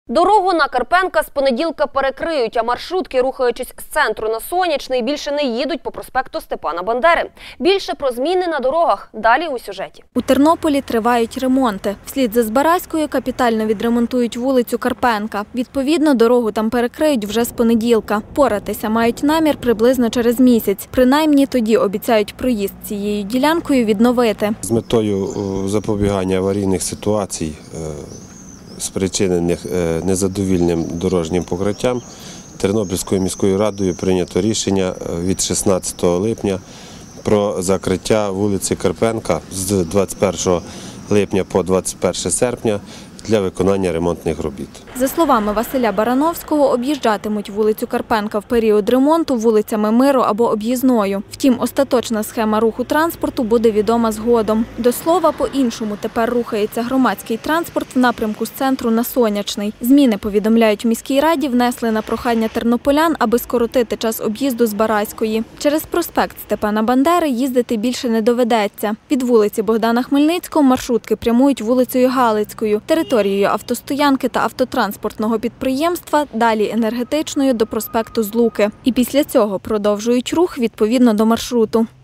Дорогу на Карпенка з понеділка перекриють, а маршрутки, рухаючись з центру на Сонячний, більше не їдуть по проспекту Степана Бандери. Більше про зміни на дорогах далі у сюжеті. У Тернополі тривають ремонти. Вслід за Збаразькою капітально відремонтують вулицю Карпенка. Відповідно, дорогу там перекриють вже з понеділка. Поратися мають намір приблизно через місяць. Принаймні тоді обіцяють проїзд цією ділянкою відновити. З метою запобігання аварійних ситуацій, спричинених незадовільним дорожнім покриттям, Тернопільською міською радою прийнято рішення від 16 липня про закриття вулиці Карпенка з 21 липня по 21 серпня для виконання ремонтних робіт. За словами Василя Барановського, об'їжджатимуть вулицю Карпенка в період ремонту вулицями Миру або об'їзною. Втім, остаточна схема руху транспорту буде відома згодом. До слова, по-іншому тепер рухається громадський транспорт в напрямку з центру на Сонячний. Зміни, повідомляють в міській раді, внесли на прохання тернополян, аби скоротити час об'їзду Збаразької. Через проспект Степана Бандери їздити більше не доведеться. Від вулиці Богдана Хмельницького маршрутки прямують вулицею Галицькою, територією автостоянки та автотранспортного підприємства, далі енергетичною до проспекту Злуки. І після цього продовжують рух відповідно до маршруту.